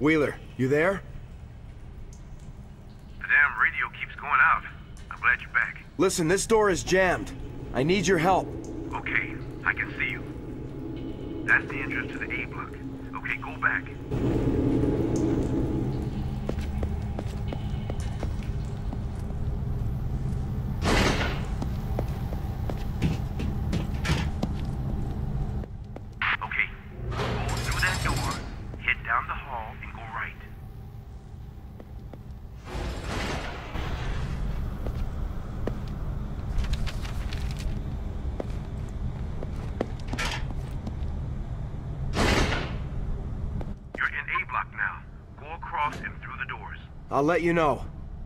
Wheeler, you there? The damn radio keeps going out. I'm glad you're back. Listen, this door is jammed. I need your help. Okay, I can see you. That's the entrance to the A block. Okay, go back. Okay, go through that door, head down the hall, and go right. You're in A block now. Go across and through the doors. I'll let you know.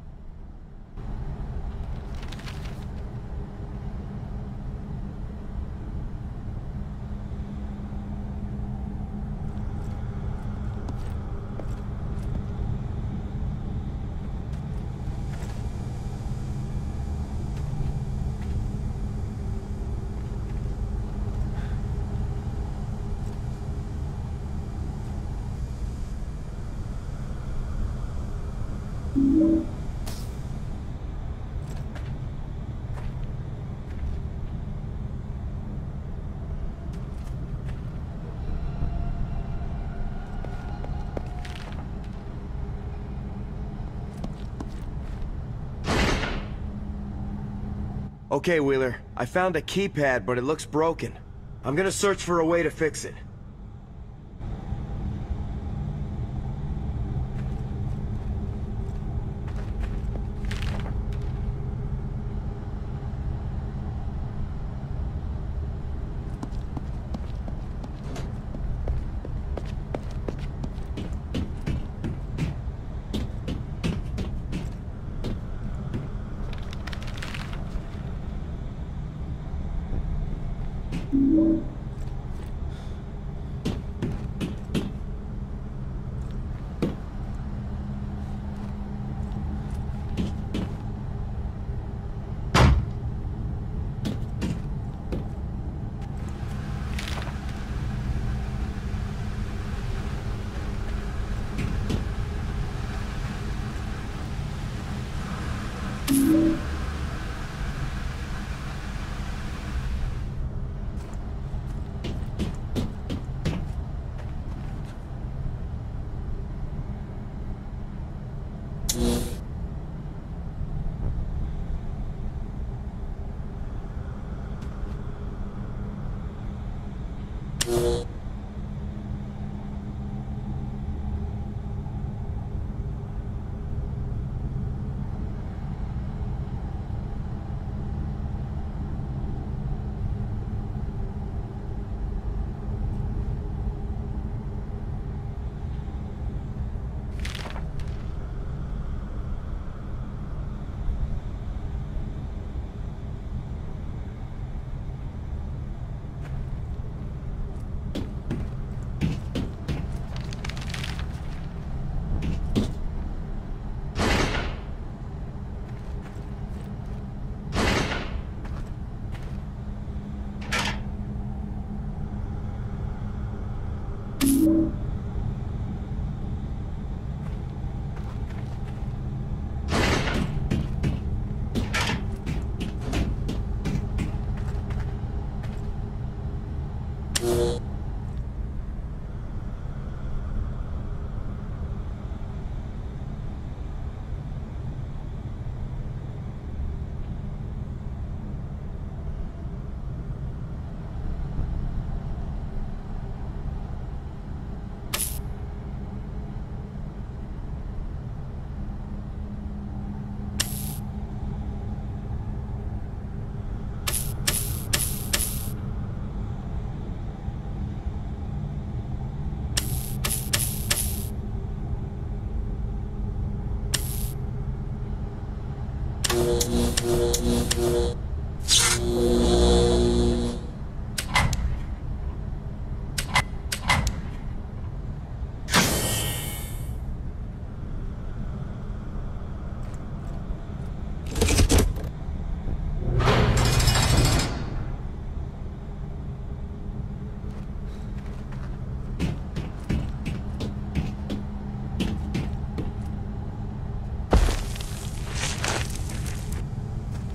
Okay, Wheeler. I found a keypad, but it looks broken. I'm gonna search for a way to fix it.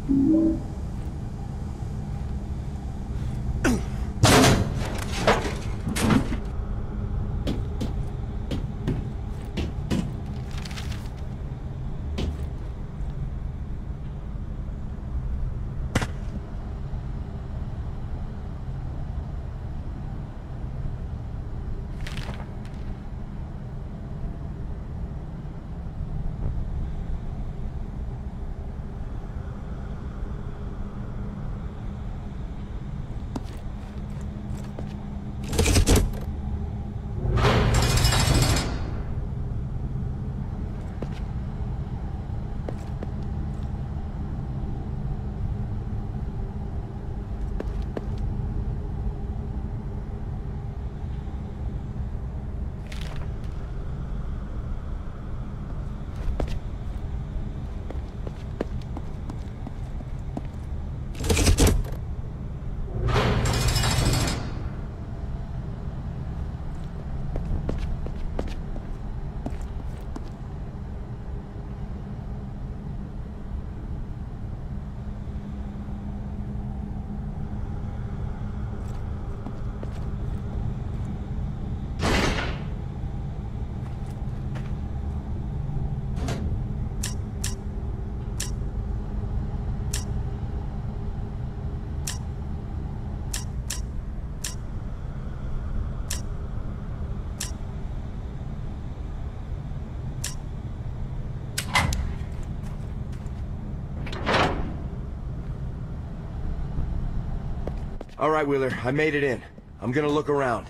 All right, Wheeler, I made it in. I'm gonna look around.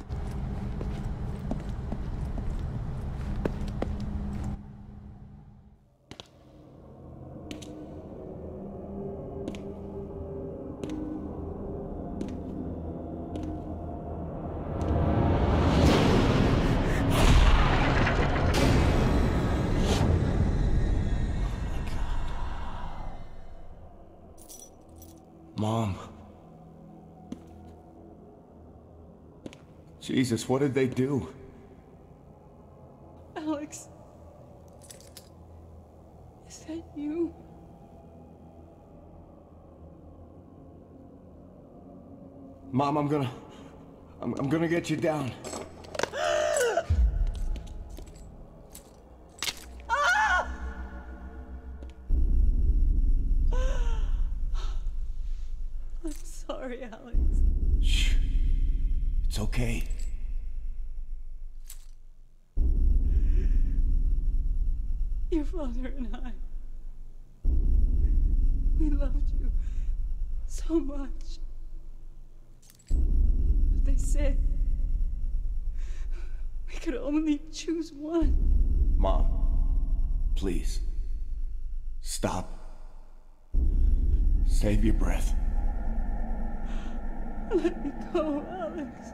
Mom. Jesus, what did they do? Alex. Is that you? Mom, I'm gonna get you down. I'm sorry, Alex. Shh. It's okay. Your father and I, we loved you so much. But they said we could only choose one. Mom, please. Stop. Save your breath. Let me go, Alex.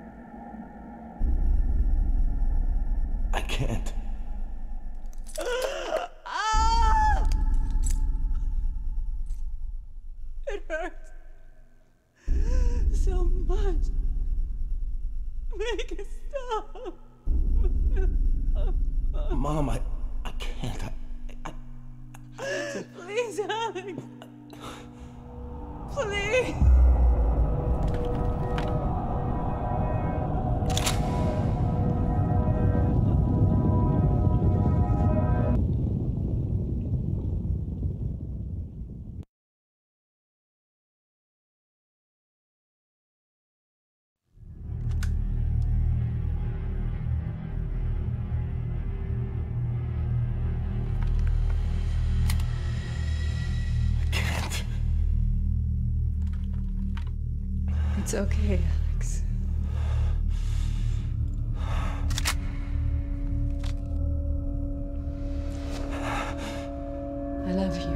I can't. It hurts so much. Make it stop. Mom, I can't. Please, Alex. Please. It's okay, Alex. I love you.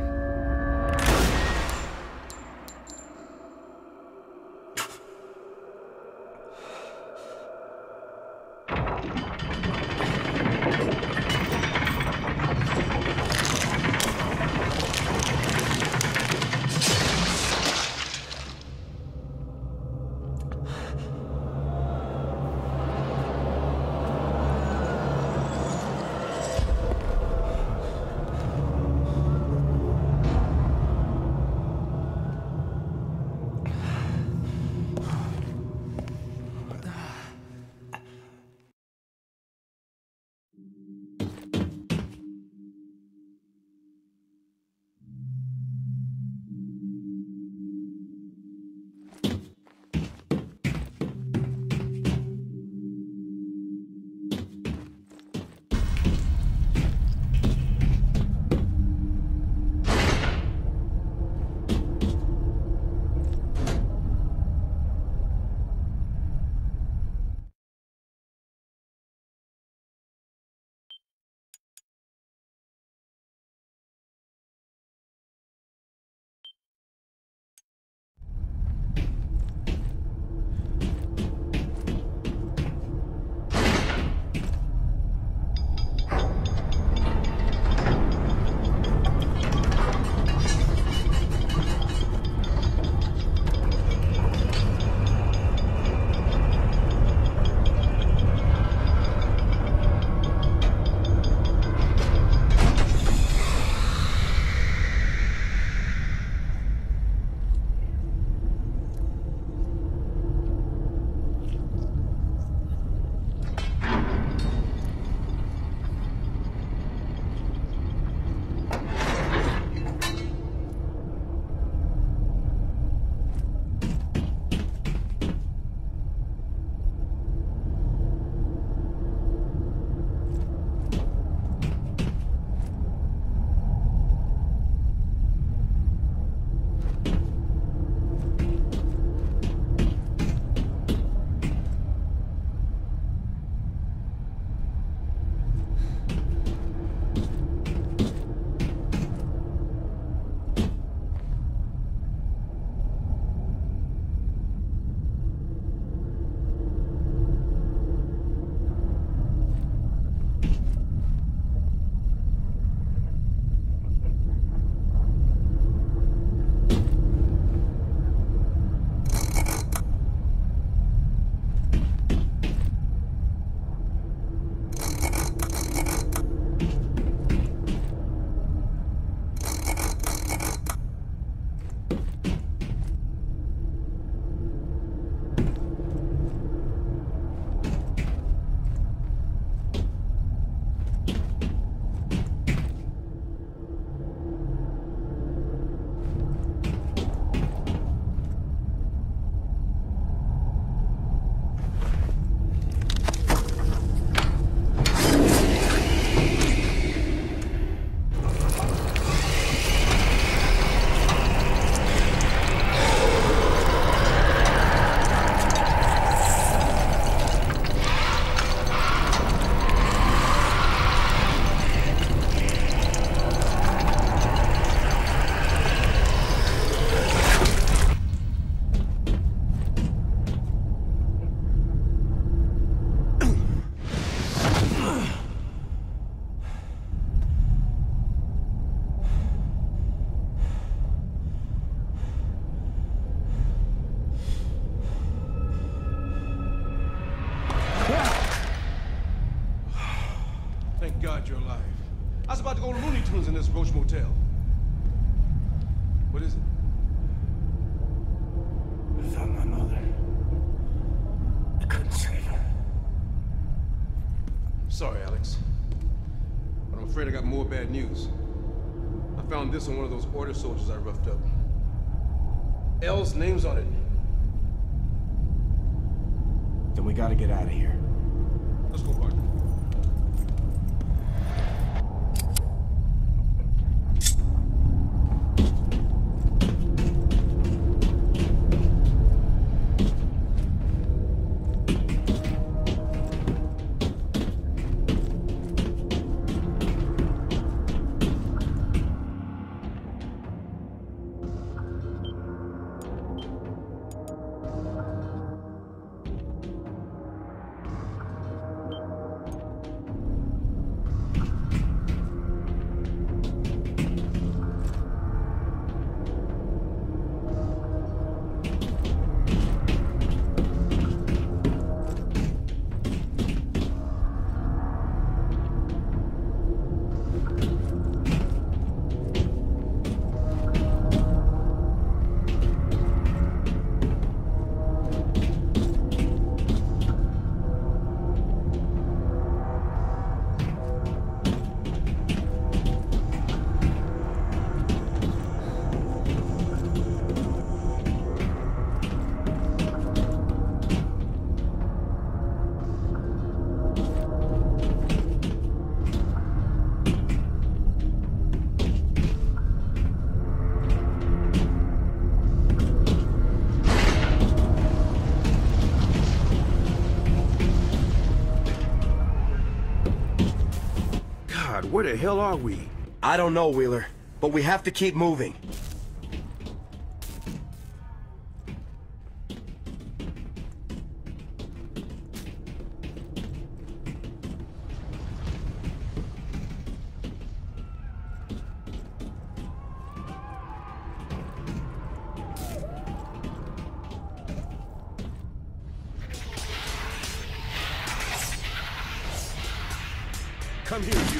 tunes in this Roach Motel. What is it? I found my mother. I couldn't save her. Sorry, Alex. But I'm afraid I got more bad news. I found this on one of those order soldiers I roughed up. L's name's on it. Then we gotta get out of here. Let's go, partner. Where the hell are we? I don't know, Wheeler, but we have to keep moving. Come here, you.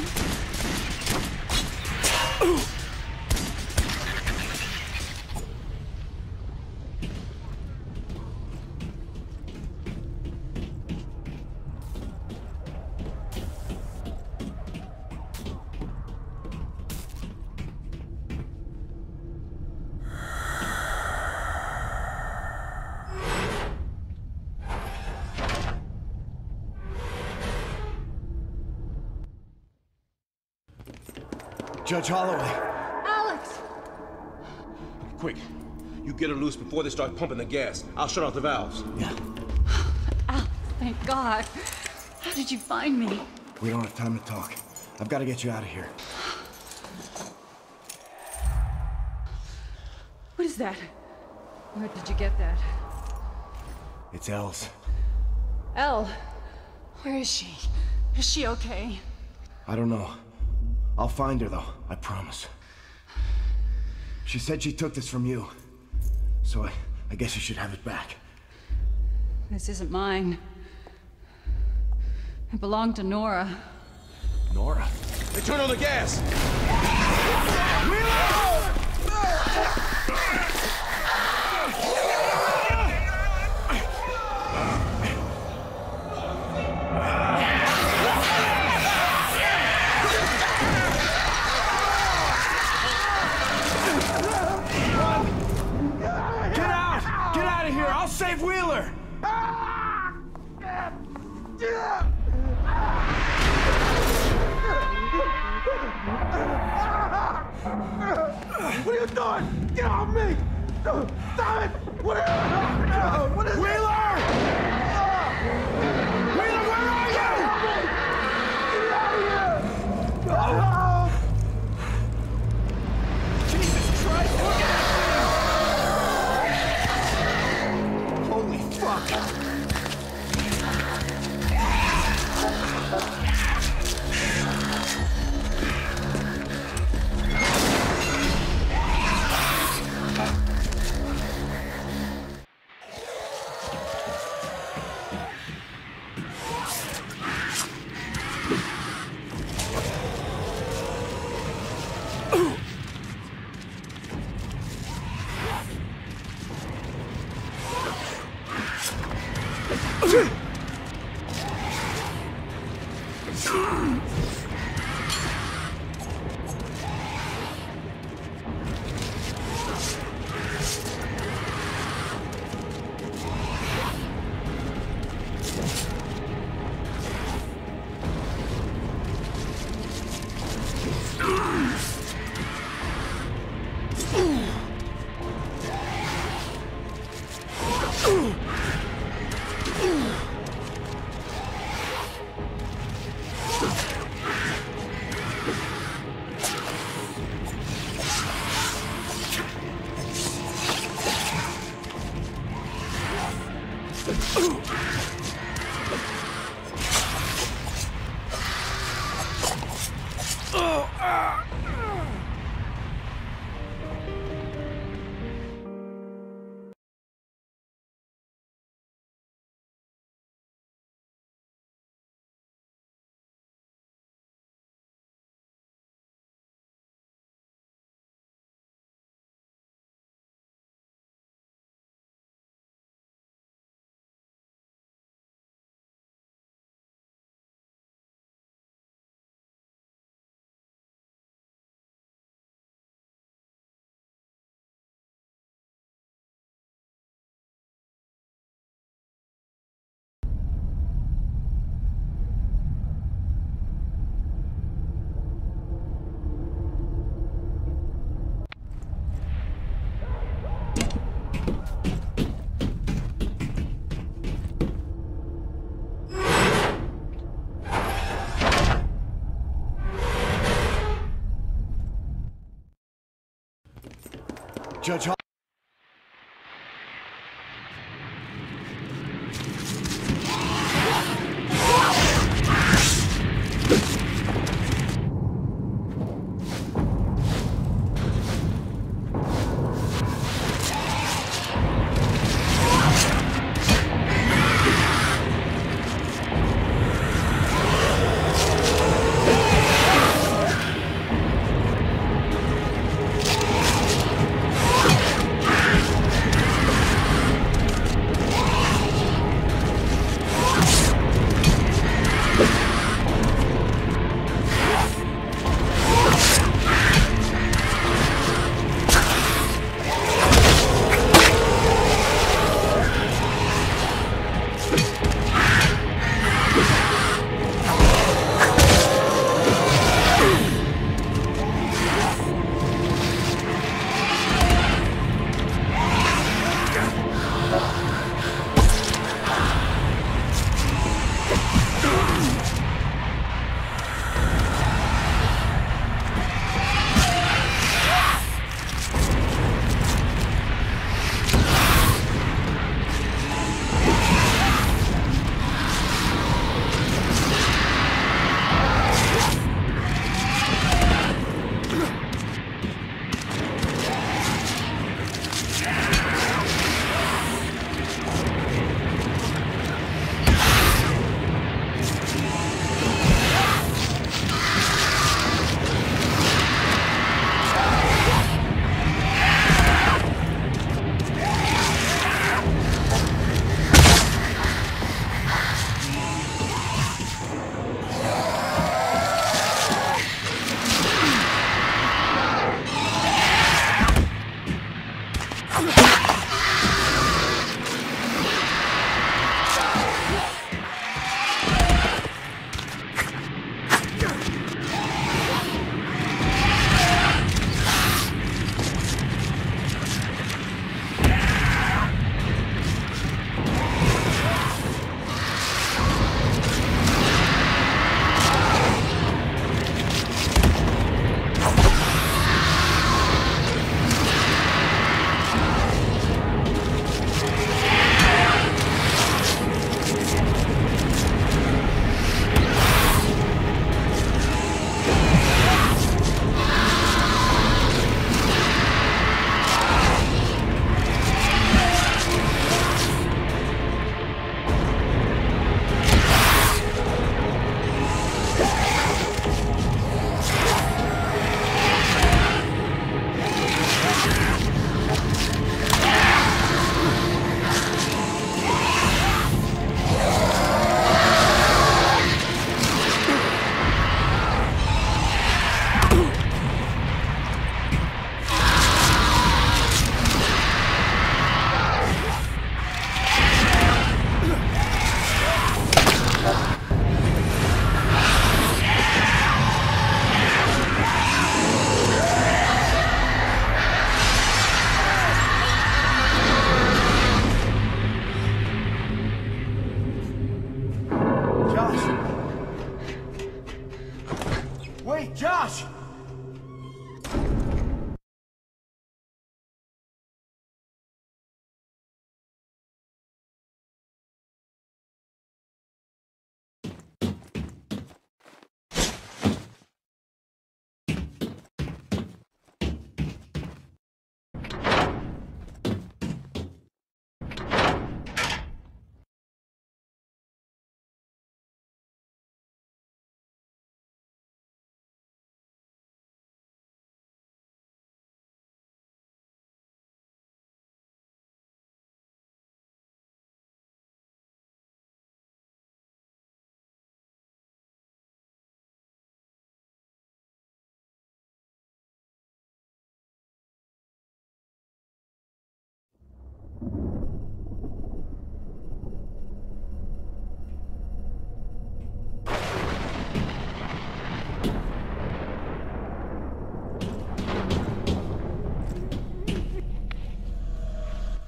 Judge Holloway. Alex! Quick. You get her loose before they start pumping the gas. I'll shut off the valves. Yeah. Alex, thank God. How did you find me? We don't have time to talk. I've got to get you out of here. What is that? Where did you get that? It's L's. Elle, where is she? Is she okay? I don't know. I'll find her, though. I promise. She said she took this from you. So I guess you should have it back. This isn't mine. It belonged to Nora. Nora? They turn on the gas! I'll save Wheeler! What are you doing? Get off me! Stop it! What is it? Wheeler! Wheeler, where are you? Get out of here! Jesus Christ, look at that thing! Holy fuck! Judge Hall.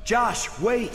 Josh, wait!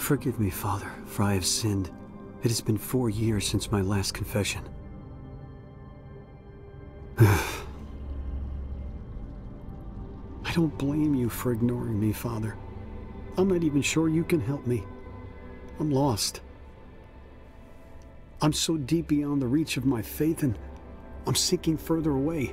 Forgive me, Father, for I have sinned. It has been 4 years since my last confession. I don't blame you for ignoring me, Father. I'm not even sure you can help me. I'm lost. I'm so deep beyond the reach of my faith, and I'm sinking further away.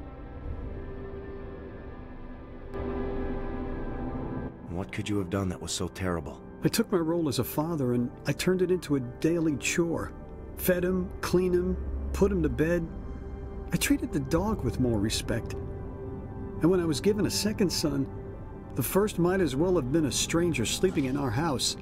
What could you have done that was so terrible? I took my role as a father and I turned it into a daily chore. Fed him, cleaned him, put him to bed. I treated the dog with more respect. And when I was given a second son, the first might as well have been a stranger sleeping in our house.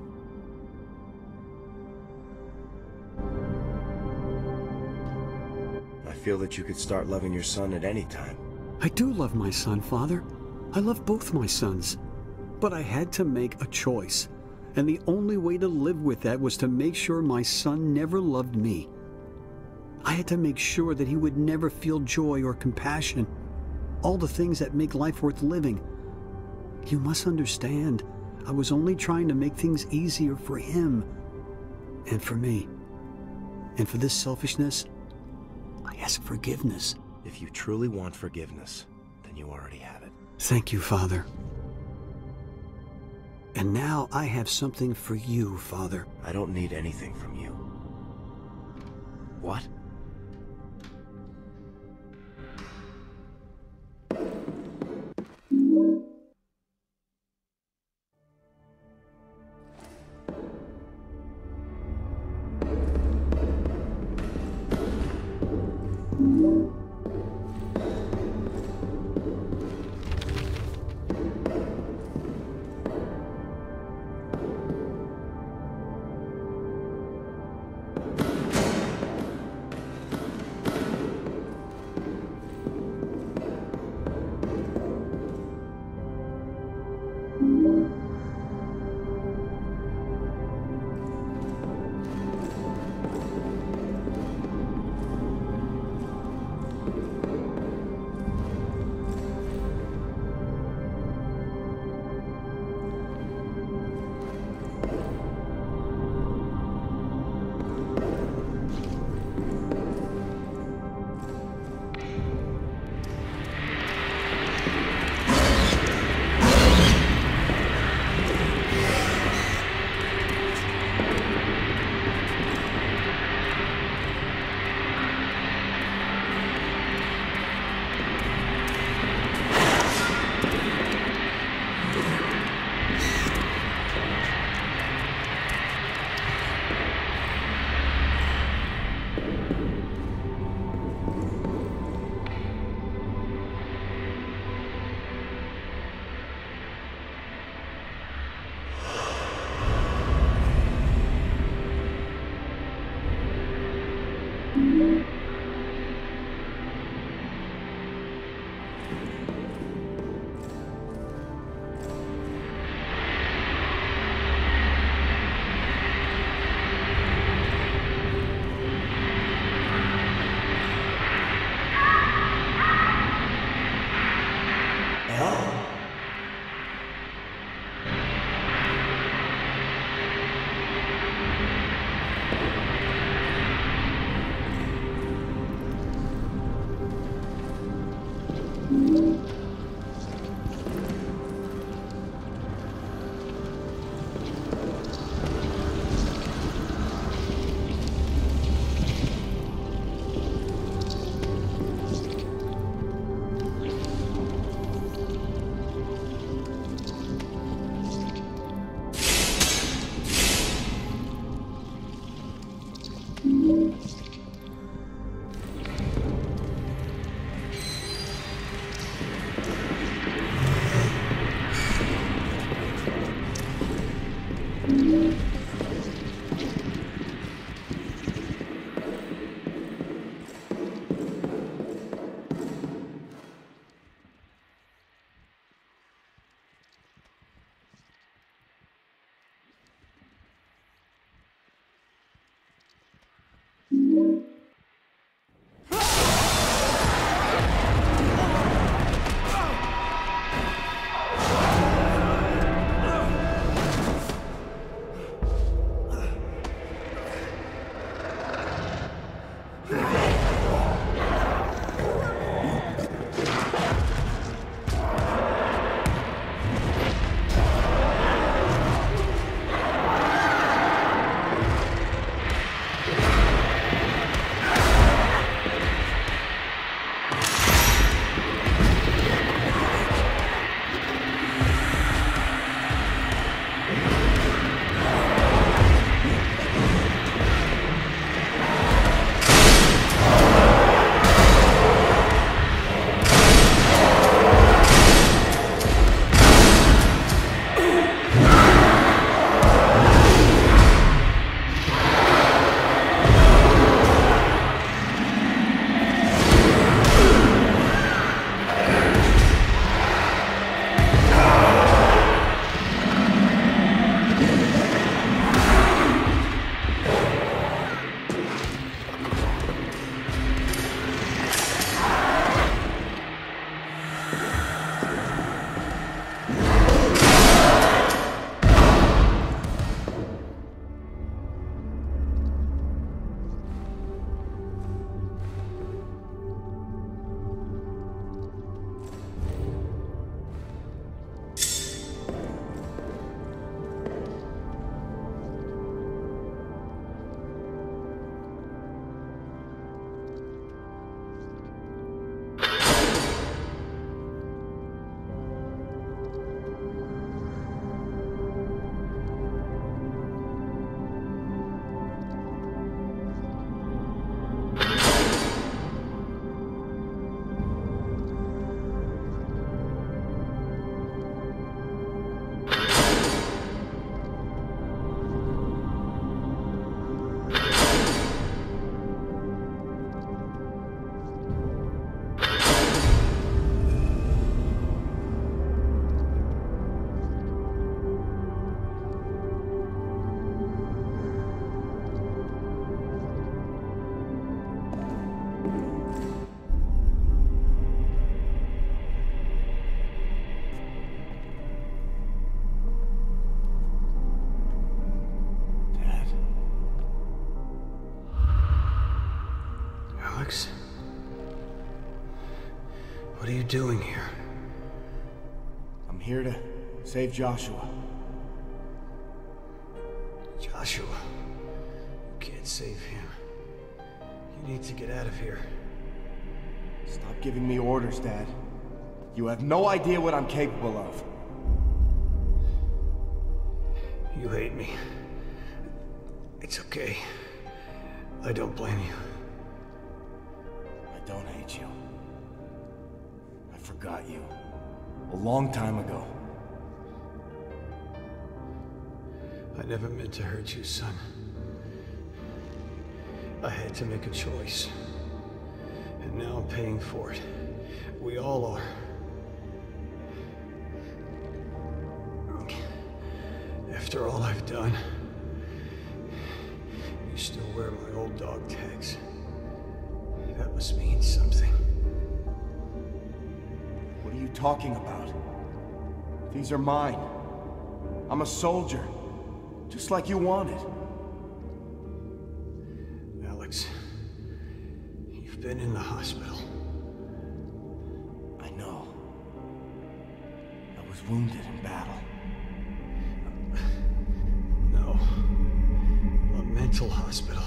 I feel that you could start loving your son at any time. I do love my son, Father. I love both my sons. But I had to make a choice. And the only way to live with that was to make sure my son never loved me. I had to make sure that he would never feel joy or compassion. All the things that make life worth living. You must understand, I was only trying to make things easier for him. And for me. And for this selfishness, I ask forgiveness. If you truly want forgiveness, then you already have it. Thank you, Father. And now I have something for you, Father. I don't need anything from you. What? What are you doing here? I'm here to save Joshua. Joshua, you can't save him. You need to get out of here. Stop giving me orders, Dad. You have no idea what I'm capable of. You hate me. It's okay. I don't blame you. I don't hate you. I forgot you. A long time ago. I never meant to hurt you, son. I had to make a choice. And now I'm paying for it. We all are. After all I've done, you still wear my old dog tags. That must mean something. What are you talking about? These are mine. I'm a soldier. Just like you wanted. Alex, you've been in the hospital. I know. I was wounded in battle. No. A mental hospital.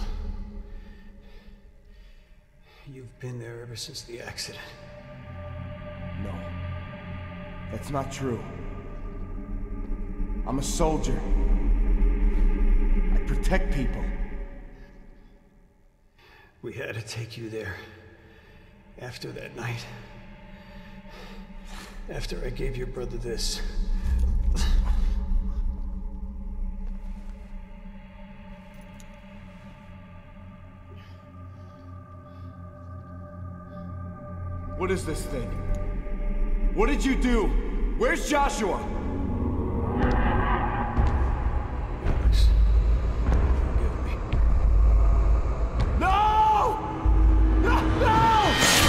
You've been there ever since the accident. No. That's not true. I'm a soldier. I protect people. We had to take you there. After that night. After I gave your brother this. What is this thing? What did you do? Where's Joshua? Alex, forgive me. No! No! No!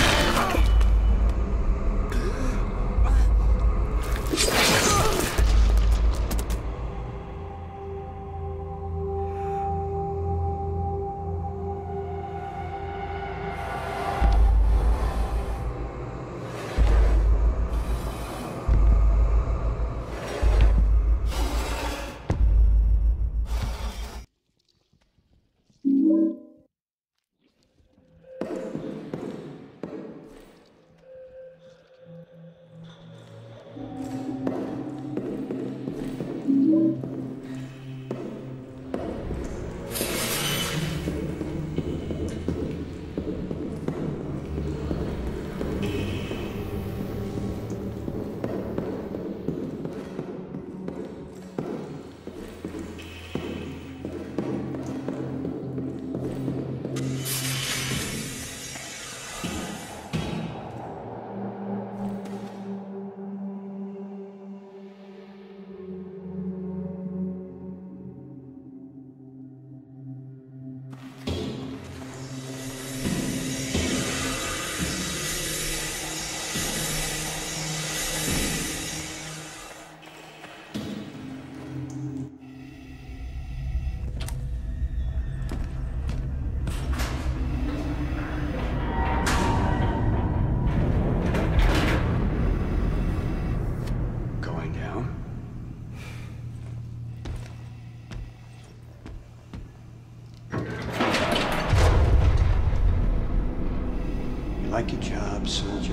Like your job, soldier?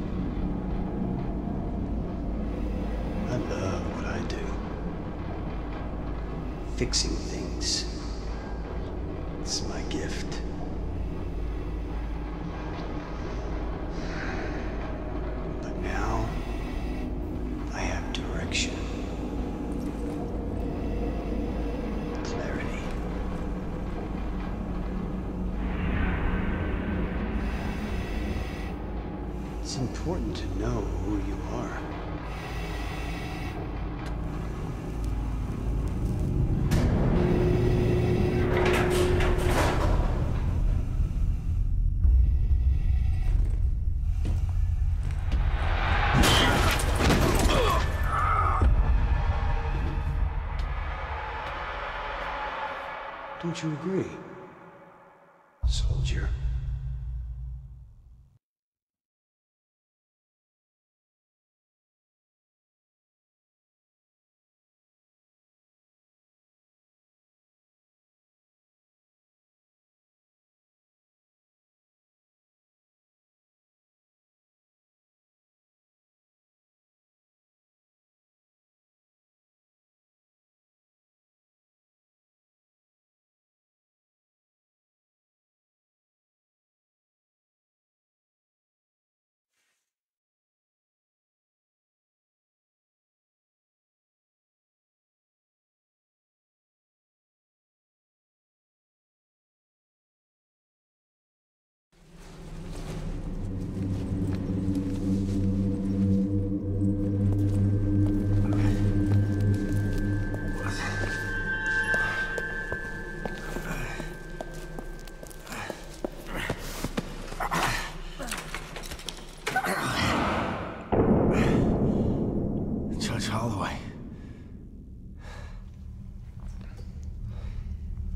I love what I do. Fixing things. It's my gift. But now, I have direction. Clarity. It's important to know who you are. Don't you agree, soldier?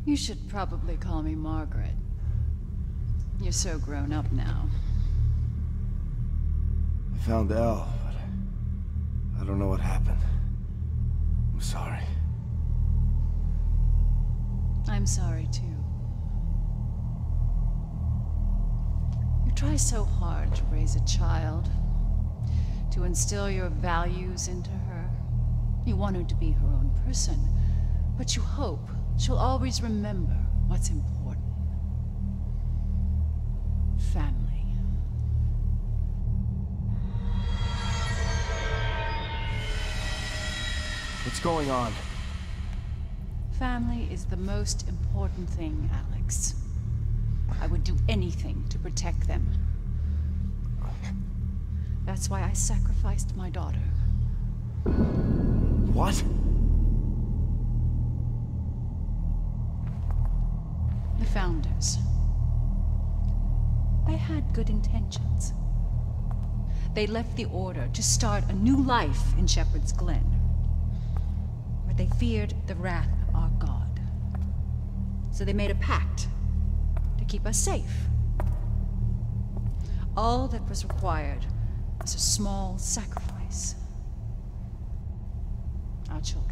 You should probably call me Margaret. You're so grown up now. I found Elle, but I don't know what happened. I'm sorry. I'm sorry too. You try so hard to raise a child, to instill your values into her. You want her to be her own person, but you hope she'll always remember what's important. Family. What's going on? Family is the most important thing, Alex. I would do anything to protect them. That's why I sacrificed my daughter. What? The Founders. They had good intentions. They left the Order to start a new life in Shepherd's Glen, where they feared the wrath of our God. So they made a pact to keep us safe. All that was required was a small sacrifice. Our children.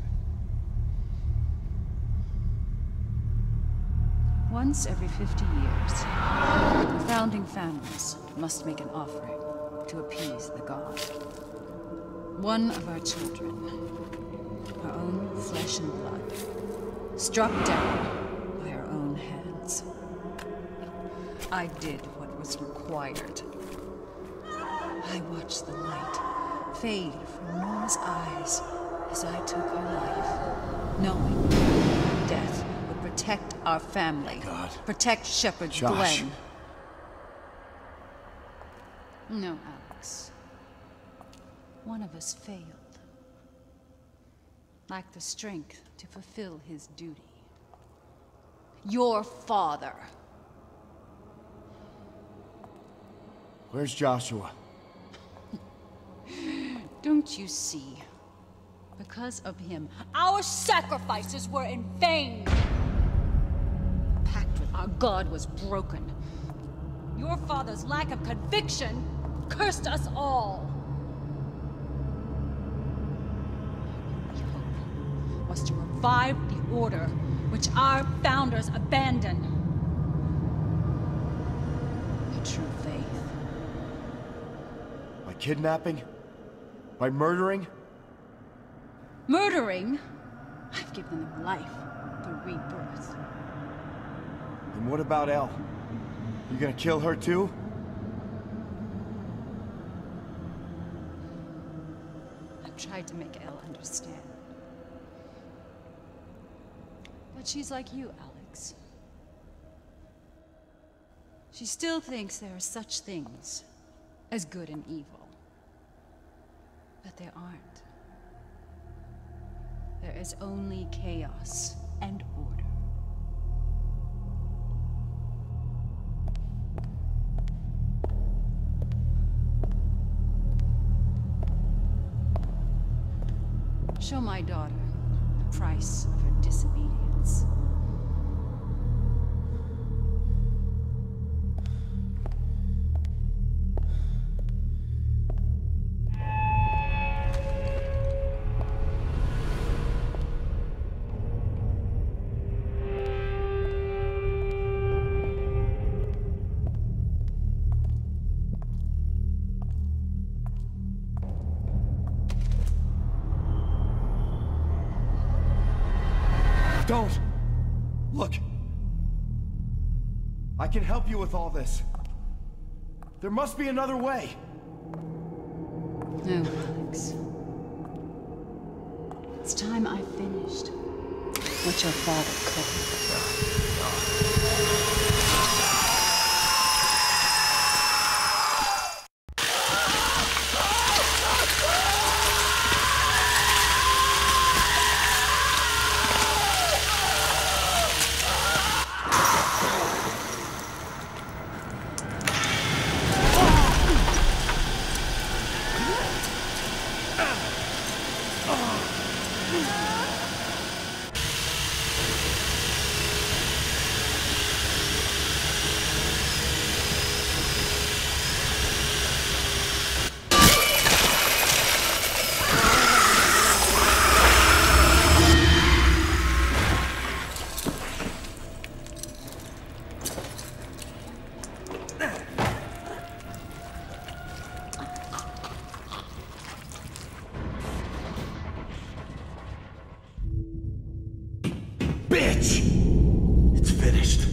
Once every 50 years, the founding families must make an offering to appease the god. One of our children, our own flesh and blood, struck down by our own hands. I did what was required. I watched the light fade from Nora's eyes as I took her life, knowing death would protect our family. God. Protect Shepherd's Josh. Glen. No, Alex. One of us failed. Lacked the strength to fulfill his duty. Your father. Where's Joshua? Don't you see? Because of him, our sacrifices were in vain. The pact with our God was broken. Your father's lack of conviction cursed us all. Our hope was to revive the Order which our founders abandoned. The true faith. By kidnapping? By murdering? Murdering? I've given them life through rebirth. And what about Elle? You gonna kill her too? I've tried to make Elle understand. But she's like you, Alex. She still thinks there are such things as good and evil. But there aren't. There is only chaos and order. Show my daughter the price of her disobedience. Don't! Look! I can help you with all this. There must be another way. No, Alex. It's time I finished what your father couldn't. bitch! It's finished.